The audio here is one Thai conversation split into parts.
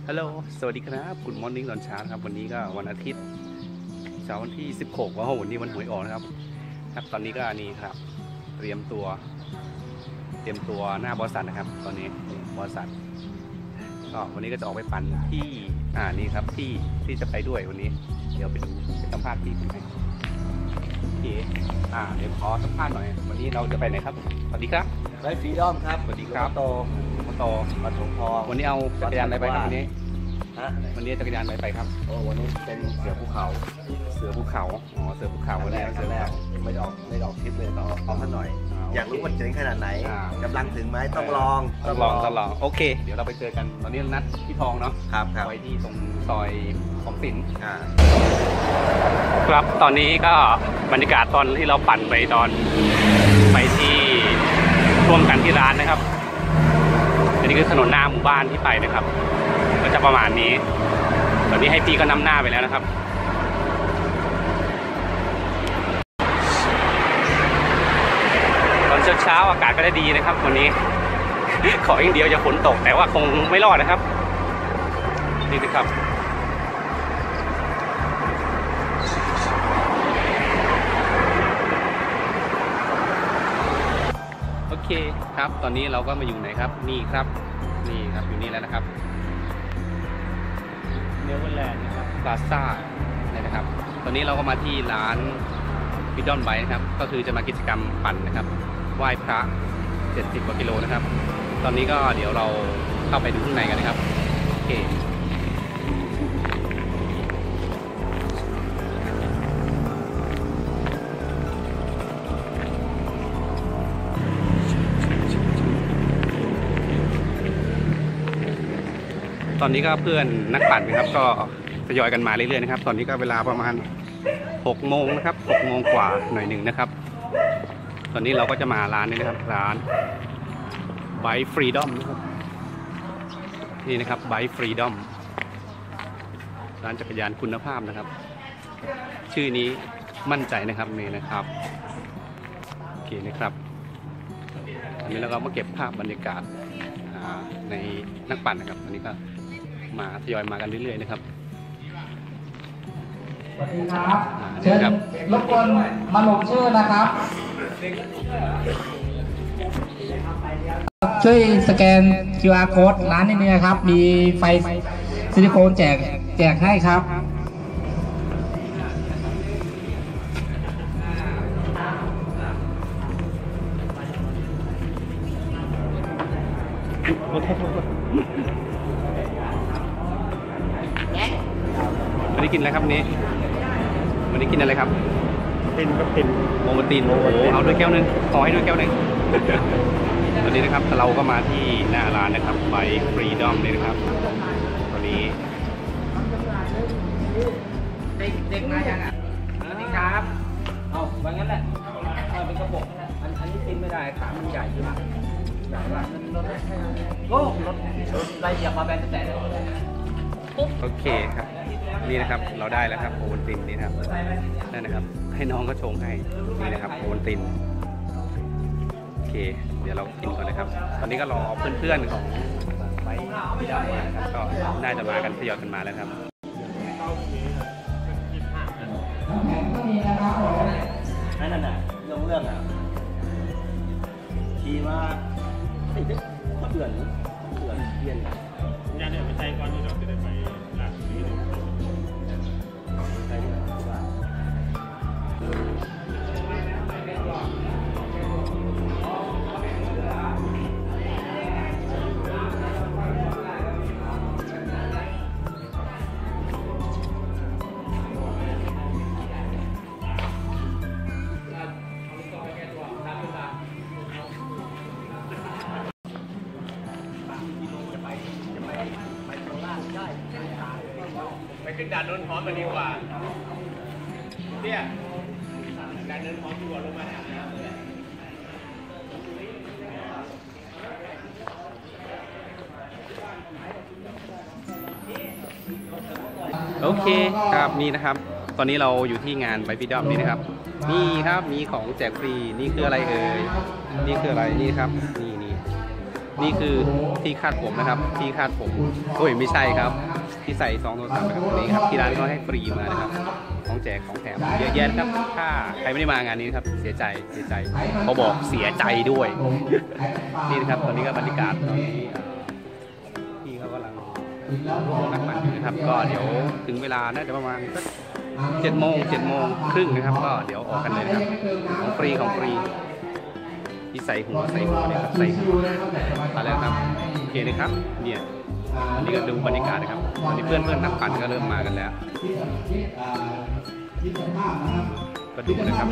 ฮัลโหลสวัสดีครับคุณมอร์นิ่งตอนเช้าครับวันนี้ก็วันอาทิตย์เช้าวันที่16วันนี้วันหวยออกนะครับตอนนี้ก็นี่ครับเตรียมตัวหน้าบริษัทนะครับตอนนี้บริษัทก็วันนี้ก็จะออกไปปั่นที่นี่ครับที่จะไปด้วยวันนี้เดี๋ยวไปสัมภาษณ์ที่คุณไหมที่เดี๋ยวขอสัมภาษณ์หน่อยวันนี้เราจะไปไหนครับสวัสดีครับไรฟรีดอมครับสวัสดีครับโตมาถงพอวันนี้เอาจักรยานอะไรไปครับวันนี้จักรยานอะไรไปครับวันนี้เป็นเสือภูเขาเสือภูเขาวันแรกไม่ออกทริปเลยต่อเอาสักหน่อยอยากรู้ว่าเจ๋งขนาดไหนกำลังถึงไหมต้องลองโอเคเดี๋ยวเราไปเจอกันตอนนี้นัดพี่ทองเนาะครับไว้ที่ตรงซอยของสินครับตอนนี้ก็บรรยากาศตอนที่เราปั่นไปไปที่ร่วมกันที่ร้านนะครับอันนี้คือถนนหน้าหมู่บ้านที่ไปนะครับก็จะประมาณนี้ตอนนี้ให้พี่ก็นำหน้าไปแล้วนะครับตอนเช้าอากาศก็ได้ดีนะครับวันนี้ ขออย่างเดียวจะฝนตกแต่ว่าคงไม่รอดนะครับนี่นะครับโอเคครับตอนนี้เราก็มาอยู่ไหนครับนี่ครับอยู่นี่แล้วนะครับเนเวอร์แลนด์นะครับพลาซ่าเนี่ยนะครับตอนนี้เราก็มาที่ร้านฟิดดอนไบค์นะครับก็คือจะมากิจกรรมปั่นนะครับไหว้พระ70 กว่ากิโลนะครับตอนนี้ก็เดี๋ยวเราเข้าไปดูข้างในกันนะครับโอเคตอนนี้ก็เพื่อนนักปั่นนะครับก็ทยอยกันมาเรื่อยๆนะครับตอนนี้ก็เวลาประมาณ6 โมงนะครับ6 โมงกว่าหน่อยหนึ่งนะครับตอนนี้เราก็จะมาร้านนี้นะครับร้านไบค์ฟรีดอมนะครับนี่นะครับไบค์ฟรีดอมร้านจักรยานคุณภาพนะครับชื่อนี้มั่นใจนะครับนี่นะครับโอเคนะครับอันนี้เราก็มาเก็บภาพบรรยากาศในนักปั่นนะครับอันนี้ก็มาทยอยมากันเรื่อยๆนะครับสวัสดีครับเชิญรบกวนมาลงชื่อนะครับช่วยสแกน QR code ร้านนี้นะครับมีไฟซิลิโคนแจกให้ครับวันนี้กินอะไรครับวันนี้กินอะไรครับตินโมโมตินโอ้เอาด้วยแก้วนึงขอให้ด้วยแก้วนึงตอนนี้นะครับเราก็มาที่หน้าร้านนะครับไบค์ฟรีดอมเลยนะครับตอนนี้เด็กมายังอ่ะสวัสดีครับเอาไว้งั้นแหละเป็นกระบอกอันนี้ตินไม่ได้ขามันใหญ่อยู่ใหญ่ละรถไรเหยียบมาแบนแต่โอเคครับนี่นะครับเราได้แล้วครับโอวัลตินนี่นะครับนั่นนะครับให้น้องก็ชงให้นี่นะครับโอวัลตินโอเคเดี๋ยวเรากินก่อนนะครับตอนนี้ก็รอเพื่อนๆของไบค์ฟรีดอมมานะครับก็น่าจะมากันทยอยกันมาแล้วครับนั่นน่ะเรื่องทีว่าติดก็เดือนเย็นยาเนี่ยไปใช้ก่อนที่เราจะได้ไปหลักนี้เลยใช่ด้วยว่าไปขึ้นด่านนนท์พร้อมกันดีกว่าเนี่ยด่านนนท์พร้อมดีกว่าลงมาโอเคครับนี่นะครับตอนนี้เราอยู่ที่งานไบค์ฟรีดอมนี่นะครับนี่ครับมีของแจกฟรีนี่คืออะไรเอ่ยนี่คืออะไรนี่ครับนี่นี่คือที่คาดผมนะครับที่คาดผมโอ้ยไม่ใช่ครับที่ใส่ซองโทรศัพท์นะครับนี่ครับที่ร้านเขาให้ฟรีมานะครับของแจกของแถมเยอะแยะนะครับถ้าใครไม่ได้มางานนี้นะครับเสียใจเขาบอกเสียใจด้วย นี่นะครับตอนนี้ก็บรรยากาศตอนนี้พี่เขากำลังนักปั่นอยู่นะครับก็เดี๋ยวถึงเวลาน่าจะประมาณสัก7 โมงครึ่งนะครับก็เดี๋ยวออกกันเลยนะครับของฟรีที่ใส่หัวเนี่ยครับใส่หัวมาแล้วครับโอเคนะครับเนี่ยอันนี้ก็ดูบรรยากาศนะครับตอนนี้เพื่อนนักปั่นก็เริ่มมากันแล้วก็ดูนะครับ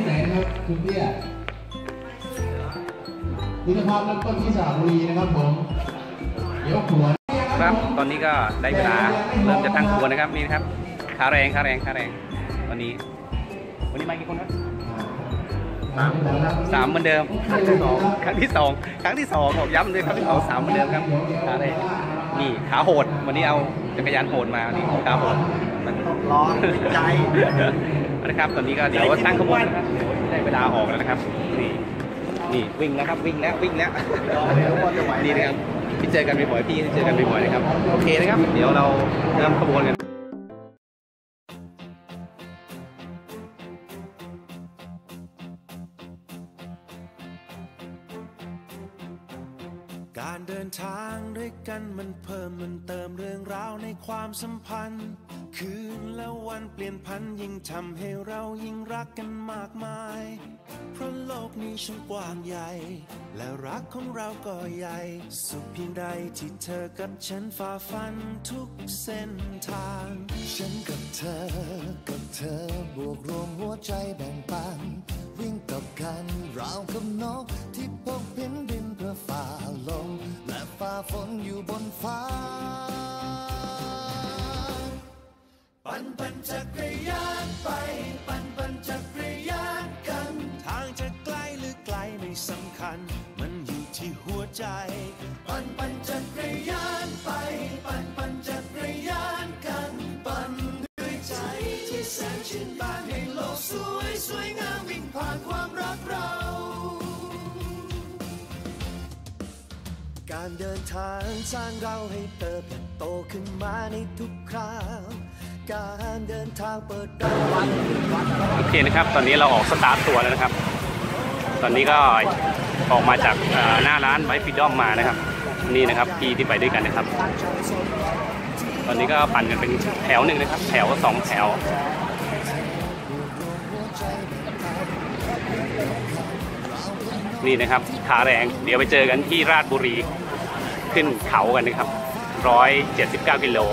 คุณภาพเริ่มต้นที่สระบุรีนะครับผมยกหัวครับตอนนี้ก็ได้เวลาเริ่มจะตั้งครัวนะครับนี่นะครับขาแรงวันนี้มากี่คนครับสามเหมือนเดิมครั้งที่สองบอกย้ำเลยครั้งที่สอง3เหมือนเดิมครับขาแรงนี่ขาโหดวันนี้เอาจักรยานโหดมานี่ขาโหดมันร้อนใจนะครับตอนนี้ก็เดี๋ยวตั้งขบวนนะครับได้เวลาออกแล้วนะครับนี่วิ่งแล้วครับวิ่งแล้วนี่นะครับที่เจอกันบ่อยๆพี่ที่เจอกันบ่อยๆนะครับโอเคนะครับเดี๋ยวเราเริ่มขบวนกันการเดินทางด้วยกันมันเพิ่มมันเติมเรื่องราวในความสัมพันธ์คืนและวันเปลี่ยนพันยิ่งทำให้เรายิ่งรักกันมากมายเพราะโลกนี้ช่างกว้างใหญ่และรักของเราก็ใหญ่สุขเพียงใดที่เธอกับฉันฝ่าฟันทุกเส้นทางฉันกับเธอบวกรวมหัวใจแบ่งปันวิ่งกับกันราวกับนกที่พกบินเพื่อฝ่าลมและฝ่าฝนอยู่บนฟ้าปั่นจักรยานไปปั่นจักรยานกันทางจะไกลหรือไกลไม่สำคัญมันอยู่ที่หัวใจปั่นจักรยานไปปั่นจักรยานกันปั่นด้วยใจที่แสนชื่นบานให้โลกสวยงามวิ่งผ่านความรักเราการเดินทางสร้างเราให้เติบโตขึ้นมาในทุกคราวการเดินทางเปิดดวันโอเคนะครับตอนนี้เราออกสตาร์ทตัวแล้วนะครับตอนนี้ก็ออกมาจากหน้าร้านไบค์ฟรีดอมมานะครับนี่นะครับพี่ที่ไปด้วยกันนะครับตอนนี้ก็ปั่นกันเป็นแถวหนึ่งนะครับแถว2 แถวนี่นะครับขาแรงเดี๋ยวไปเจอกันที่ราชบุรีขึ้นเขากันนะครับ179 กิโล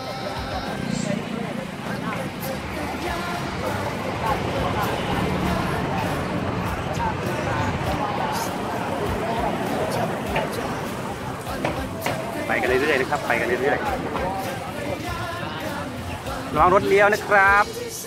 ไปกันเรื่อยๆนะครับไปกันเรื่อยๆระวังรถเลี้ยวนะครับ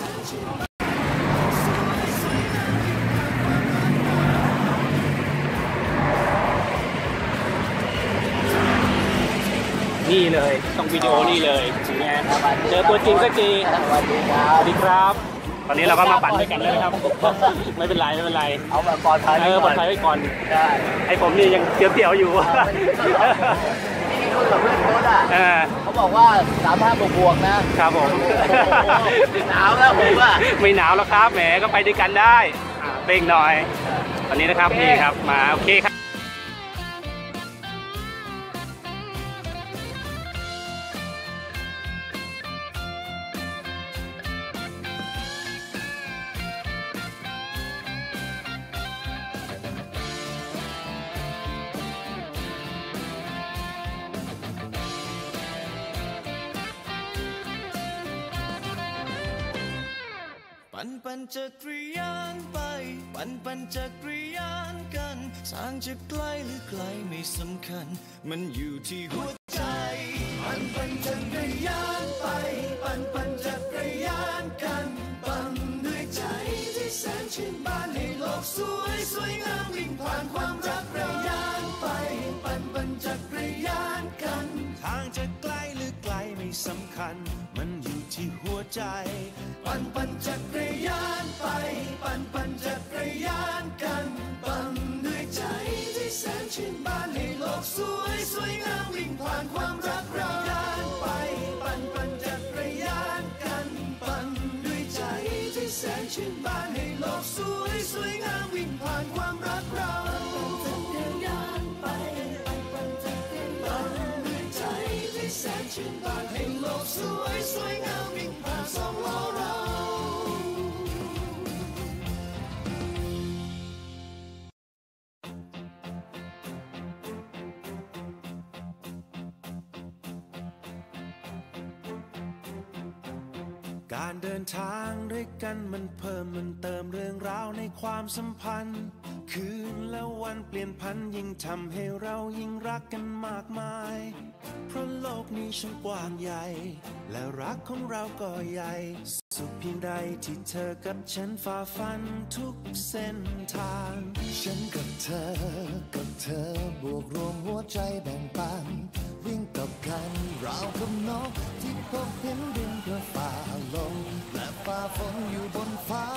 นี่เลยต้องวิดีโอนี่เลยไงเจอตัวจริงสักทีสวัสดีครับตอนนี้เราก็มาปั่นด้วยกันแล้วนะครับไม่เป็นไรเอาแบบปลอดภัยปลอดภัยไว้ก่อนไอ้ผมนี่ยังเสียวๆอยู่ที่คุยกับเพื่อนโค้ชเขาบอกว่า35 บวกนะครับผมหนาวแล้วผมว่าไม่หนาวแล้วครับแหมก็ไปด้วยกันได้เบ่งหน่อยตอนนี้นะครับนี่ครับมาโอเคครับปั่นจักรยานไปปั่นจักรยานกันทางจะไกลหรือไกลไม่สำคัญมันอยู่ที่หัวใจปั่นจักรยานไปปั่นจักรยานกันปั่นด้วยใจที่แสนชื่นบานให้โลกสวยงามวิ่งผ่านความรักเรายานไปปั่นจักรยานกันทางจะไกลหรือไกลไม่สำคัญมันอยู่ที่หัวใจปั่นจักรยานไปปั่นจักรยานกันปั่นด้วยใจที่แสนชื่นบานให้โลกสนชื่นบานให้โลกสวยสวยงามวิ่งผ่านสองล้อเราการเดินทางด้วยกันมันเพิ่มมันเติมเรื่องราวในความสัมพันธ์คืนและวันเปลี่ยนพันยิ่งทำให้เรายิ่งรักกันมากมายเพราะโลกนี้ช่างกว้างใหญ่และรักของเราก็ใหญ่สุขเพียงใดที่เธอกับฉันฝ่าฟันทุกเส้นทางฉันกับเธอบวกรวมหัวใจแบ่งปันวิ่งกับกันราวกับนกที่พบเห็นบินเพื่อฝ่าลมและฝ่าฝนอยู่บนฟ้า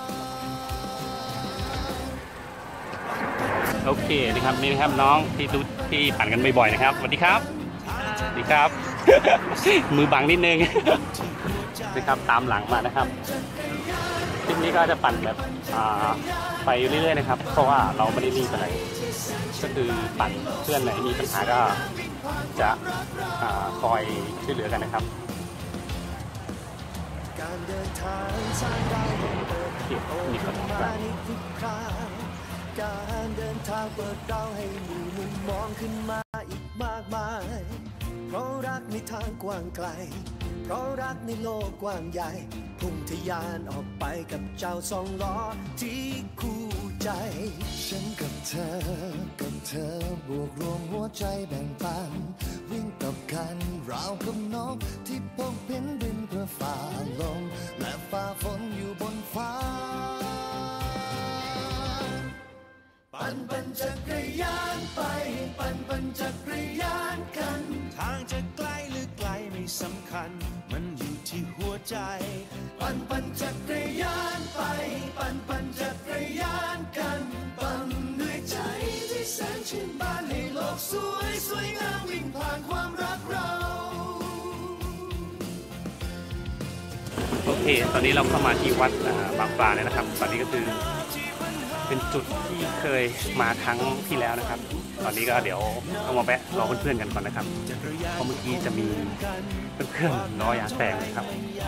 โอเคนะครับนี่นะครับน้องที่ปั่นกันบ่อยๆนะครับสวัสดีครับสวัสดีครับ มือบังนิดนึง นะครับตามหลังมานะครับคลิปนี้ก็จะปั่นแบบไปเรื่อยๆนะครับเพราะว่าเราไม่ได้รีบอะไรก็คือปั่นเพื่อนไหนมีปัญหาก็จะคอยช่วยเหลือกันนะครับการเดินทางสร้างได้นี่ก็ต้องการการเดินทางเปิดเราให้มีมุมมองขึ้นมาอีกมากมายเพราะรักในทางกว้างไกลเพราะรักในโลกกว้างใหญ่พุ่งทะยานออกไปกับเจ้าสองล้อที่คู่ใจฉันกับเธอบวกรวมหัวใจแบ่งปันวิ่งกับกันราวกับนกที่พบเห็นบินเพื่อฝ่าลมและฝ่าฝนอยู่บนฟ้าปั่นจักรยานไปปั่นจักรยานกันทางจะไกลหรือไกลไม่สำคัญมันอยู่ที่หัวใจปั่นจักรยานไปปั่นจักรยานกันปั่นด้วยใจที่แสนชื่นบานให้โลกสวยสวยงามวิ่งผ่านความรักเราโอเคตอนนี้เราเข้ามาที่วัดบางปลาเลยนะครับตอนนี้ก็คือเป็นจุดที่เคยมาครั้งที่แล้วนะครับตอนนี้ก็เดี๋ยวต้องมาแวะรอเพื่อนๆกันก่อนนะครับเพราะเมื่อกี้จะมีเพื่อนๆล้อยางแตกนะครับ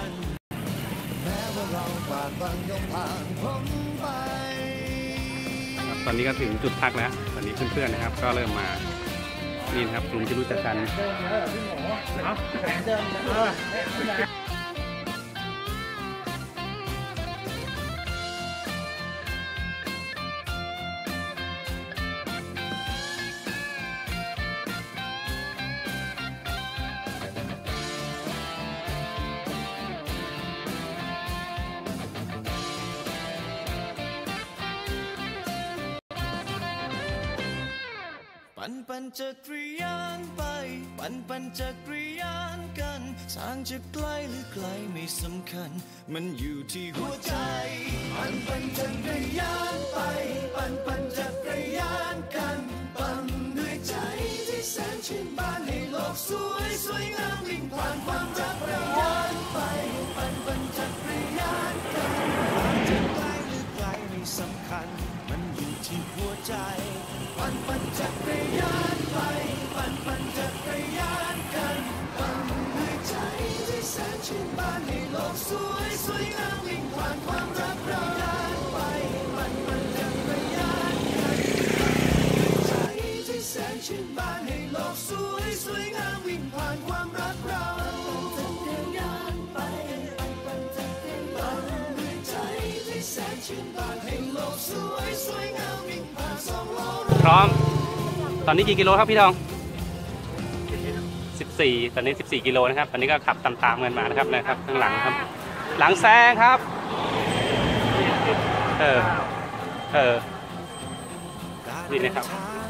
ตอนนี้ก็ถึงจุดพักแล้วตอนนี้เพื่อนๆนะครับก็เริ่มมานี่นะครับกลุ่มที่รู้จักกันปั่นจักรยานไปปั่นจักรยานกันทางจะไกลหรือไกลไม่สำคัญมันอยู่ที่หัวใจปั่นจักรยานไปปั่นจักรยานกันปั่นด้วยใจที่แสนชื่นบานให้โลกสวยสวยงามวิ่งผ่านความรักเราไปปั่นจักรยานกันจะไกลหรือไกลไม่สำคัญมันอยู่ที่หัวใจปั่นจักรยานไปปั่นจักรยานกันปั่นด้วยใจที่แสนชื่นบานให้โลกสวยสวยงามวิ่งผ่านความรักเราไปปั่นจักรยานกันด้วยใจที่แสนชื่นบานให้โลกสวยสวยงามวิ่งผ่านความรักเราปั่นจักรยานไปปั่นจักรยานด้วยใจที่แสนชื่นบานให้โลกสวยสวยงามวิ่งผ่านสองล้อพร้อมตอนนี้กี่กิโลครับพี่ทอง14ตอนนี้14กิโลนะครับตอนนี้ก็ขับตามๆกันมานะครับข้างหลังครับหลังแซงครับนี่นะครับ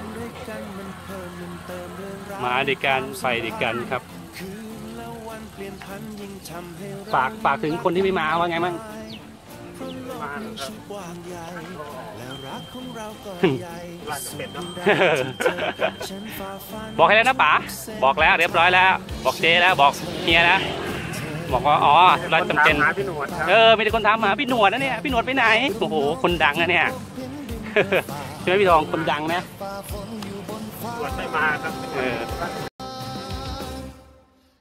มาด้วยกันไปด้วยกันครับฝากถึงคนที่ไม่มาว่าไงบ้างบอกให้แล้วนะป๋าบอกแล้วเรียบร้อยแล้วบอกเจแล้วบอกเฮียนะบอกว่าอ๋อเราจำเป็นมีแต่คนถามหาพี่หนวดนะเนี่ยพี่หนวดไปไหนโอ้โหคนดังนะเนี่ยใช่ไหมพี่ทองคนดังนะหนวดไม่มาครับ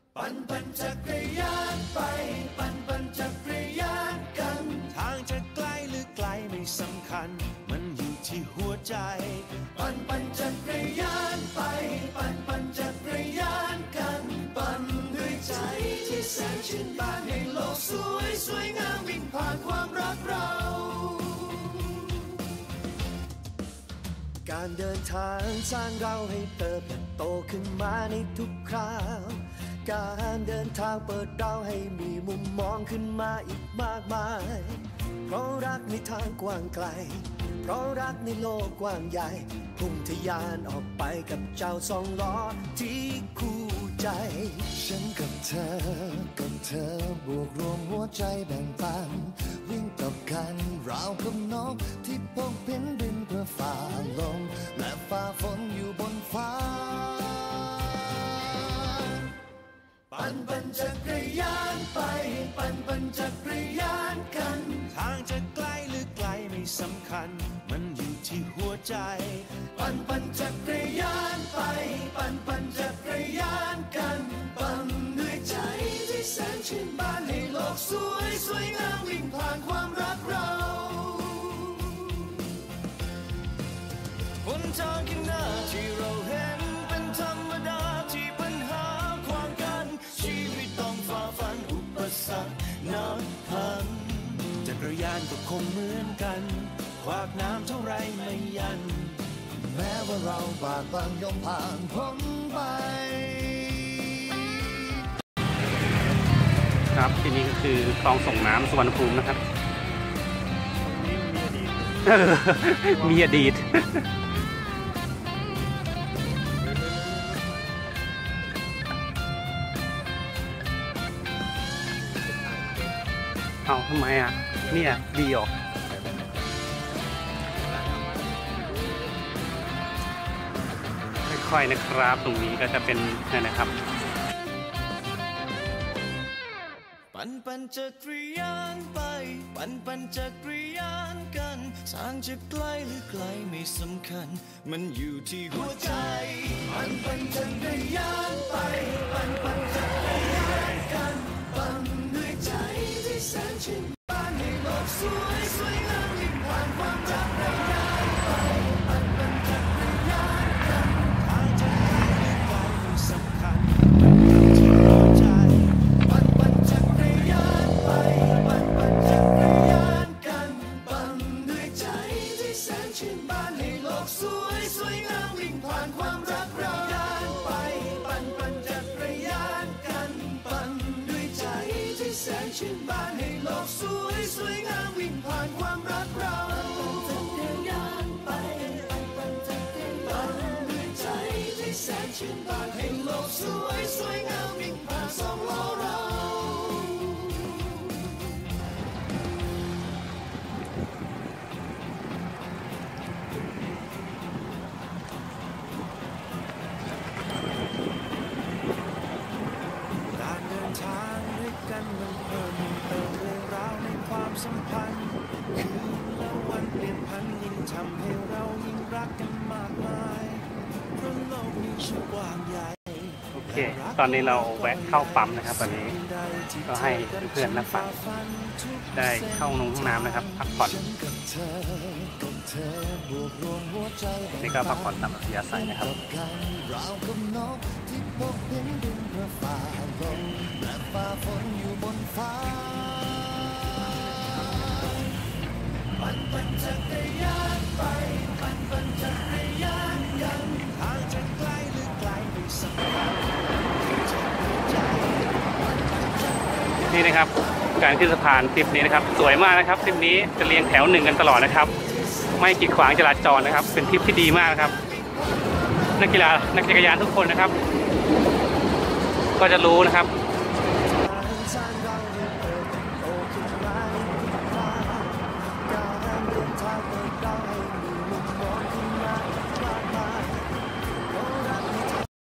การเดินทางสร้างเราให้เติบโตขึ้นมาในทุกคราวการเดินทางเปิดเราให้มีมุมมองขึ้นมาอีกมากมายเพราะรักในทางกว้างไกลเพราะรักในโลกกว้างใหญ่พุ่งทะยานออกไปกับเจ้าสองล้อที่คู่ใจฉันกับเธอบวกรวมหัวใจแบ่งปันวิ่งกับกันราวกับนกที่พกบินเพื่อฝ่าลมและฝ่าฝนอยู่บนฟ้าปั่นจักรยานไปปั่นจักรยานกันทางจะไกลหรือไกลไม่สำคัญมันอยู่ที่หัวใจปั่นจักรยานไปปั่นจักรยานกันปั่นด้วยใจที่แสนชื่นบานให้โลกสวยงามวิ่งผ่านความรักเราหนทางข้างหน้าที่เราเห็นเป็นธรรมดาที่ปัญหาขวางกันชีวิตต้องฝ่าฟันอุปสรรคนับพันจักรยานก็คงเหมือนกันขวากน้ำเท่าไรไม่ยันแม้ว่าเราบากบั่นย่อมผ่านพ้นไปครับที่นี่ก็คือคลองส่งน้ำสุวรรณภูมินะครับมีอดีตเอาทำไมอ่ะเนี่ยดีออกค่อยๆนะครับตรงนี้ก็จะเป็นนั่นนะครับปั่นจักรยานไปปั่นจักรยานกันทางจะไกลหรือไกลไม่สำคัญมันอยู่ที่หัวใจปั่นจักรยานไปปั่นจักรยานกันปั่นด้วยใจที่แสนชื่นบานให้โลกสวยงามวิ่งผ่านความรักเราได้ไปปั่นจักรยานกันทางจะไกลหรือไกลไม่สำคัญมันอยู่ที่หัวใจปั่นจักรยานไปปั่นจักรยานกันปั่นด้วยใจที่แสนชื่นบานให้โลกสวยงามวิ่งผ่านความรักเราได้ไปปั่นจักรยานกันปั่นด้วยใจที่แสนชื่นบานให้โลกสวยงามวิ่งผ่านความรักเราปั่นจักรยานไปปั่นจักรยานด้วยใจที่แสนชื่นบานให้โลกสวยงามวิ่งผ่านสองล้อเราการเดินทางด้วยกันมันเพิ่มเติมเรื่องราวในความสัมพันธ์คืนและวันเปลี่ยนพันยิ่งทำให้เรายิ่งรักกันมากมายเพราะโลกนี้ช่างกว้างใหญ่โอเคตอนนี้เราแวะเข้าปั๊มนะครับตอนนี้ก็ให้เพื่อนนักปั่นได้เข้าห้องน้ำนะครับพักผ่อนนี่ก็พักผ่อนตามอัธยาศัยนะครับปั่นจักรยานไปปั่นจักรยานกันทางจะไกลหรือไกลไม่สำคัญนี่นะครับการขึ้นสะพานทริปนี้นะครับสวยมากนะครับทริปนี้จะเรียงแถวหนึ่งกันตลอดนะครับไม่กีดขวางจราจรนะครับเป็นทริปที่ดีมากนะครับนักกีฬานักจักรยานทุกคนนะครับก็จะรู้นะครับ